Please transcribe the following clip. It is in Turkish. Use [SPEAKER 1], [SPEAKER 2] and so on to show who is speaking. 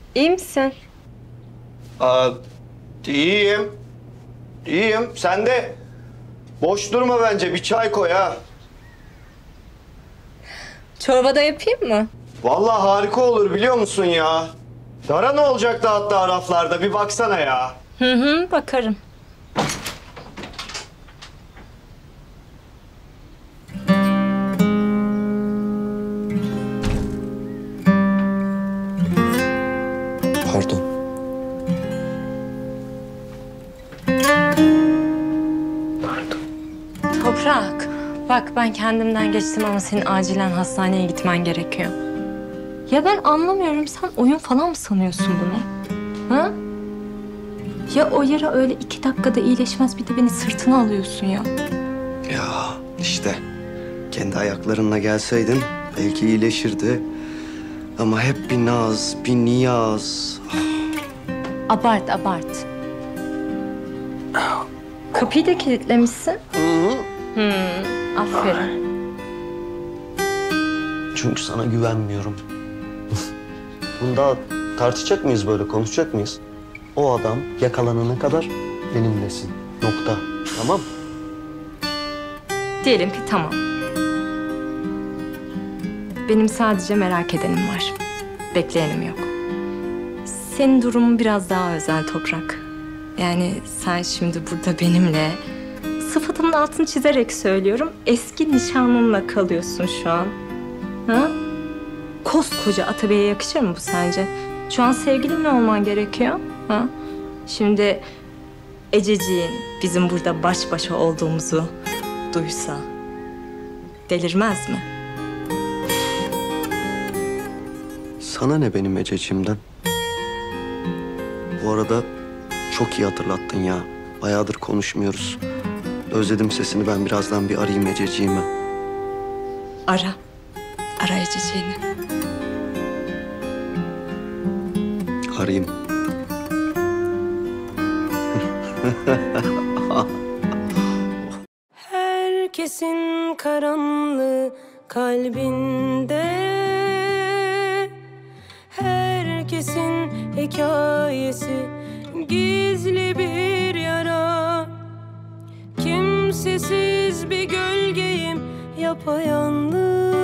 [SPEAKER 1] İyi misin?
[SPEAKER 2] Aa, iyiyim. İyiyim. Sen de boş durma bence. Bir çay koy ha.
[SPEAKER 1] Çorba da yapayım mı?
[SPEAKER 2] Vallahi harika olur biliyor musun ya? Dara ne olacaktı hatta raflarda? Bir baksana ya.
[SPEAKER 1] Hı hı, bakarım.
[SPEAKER 2] Pardon.
[SPEAKER 1] Toprak, bak ben kendimden geçtim ama senin acilen hastaneye gitmen gerekiyor. Ya ben anlamıyorum, sen oyun falan mı sanıyorsun bunu? Ha? Ya o yara öyle 2 dakikada iyileşmez, bir de beni sırtına alıyorsun ya.
[SPEAKER 2] Ya işte kendi ayaklarınla gelseydin belki iyileşirdi. Ama hep bir naz, bir niyaz.
[SPEAKER 1] Abart, abart. Kapıyı da kilitlemişsin. Aferin.
[SPEAKER 2] Çünkü sana güvenmiyorum. Bunu daha tartışacak mıyız böyle, konuşacak mıyız? O adam yakalanana kadar benimlesin. Nokta. Tamam?
[SPEAKER 1] Diyelim ki tamam. Benim sadece merak edenim var. Bekleyenim yok. Senin durumun biraz daha özel Toprak. Yani sen şimdi burada benimle, sıfatımın altını çizerek söylüyorum, eski nişanlınla kalıyorsun şu an. Ha? Koskoca Atabey'e yakışır mı bu sence? Şu an sevgilin mi olman gerekiyor? Ha? Şimdi Ececiğin bizim burada baş başa olduğumuzu duysa delirmez mi?
[SPEAKER 2] Sana ne benim Ececiğimden? Bu arada çok iyi hatırlattın ya. Bayağıdır konuşmuyoruz. Özledim sesini, ben birazdan bir arayayım Ececiğimi.
[SPEAKER 1] Ara. Ara Ececiğini.
[SPEAKER 2] Arayayım.
[SPEAKER 3] Herkesin karanlığı kalbinde, herkesin hikayesi gizli bir yara. Kimsesiz bir gölgeyim yapayalnız,